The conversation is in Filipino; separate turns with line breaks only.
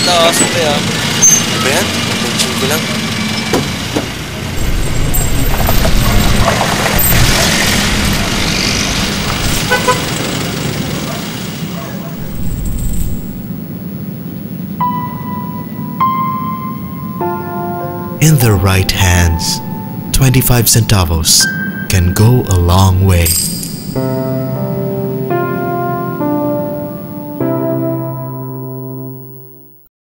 aso ba yan?
Ano ba yan? Mention ko lang.
In the right hands, 25 centavos can go a long way.